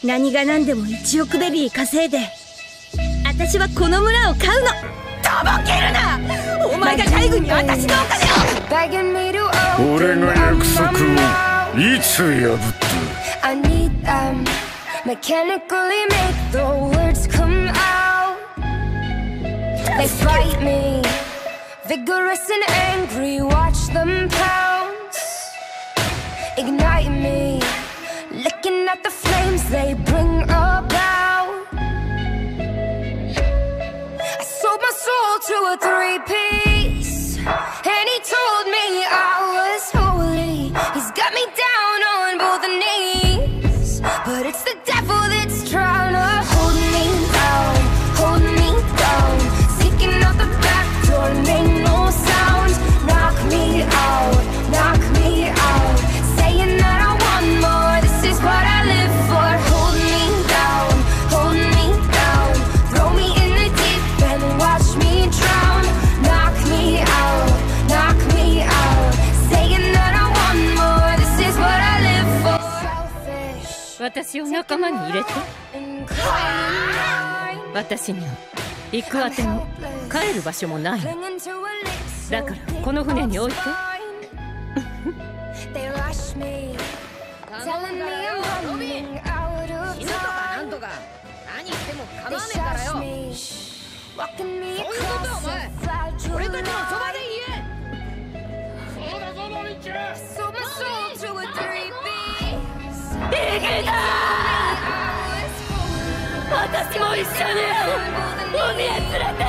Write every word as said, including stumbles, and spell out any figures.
何が何でもいちおくベリー稼いで私はこの村を買うの。とぼけるな。お前が海軍に私のお金を。 俺の約束をいつ破った。 I need them mechanically make the words come out. They fight me, vigorous and angry, watch them pounce. Ignite me, looking at the flames they bring about. I sold my soul to a three-piece, and he told me I was holy. He's got me down on both knees, but it's the devil that's trying to hold me down, hold me down. Sneaking out the back door, make no sound. Knock me out, knock me out. Saying that I want more, this is what I live for. Hold me down, hold me down. Throw me in the deep end, watch me drown. Knock me out, knock me out. Saying that I want more, this is what I live for. 私を仲間に入れて。私には行くあても帰る場所もないの。だからこの船に置いて。 犬とかなんとか何言っても構わねえからよ。そういうことはお前俺たちのそばで言え。そうだぞノミッチ。 いけた。私も一緒に海へ連れて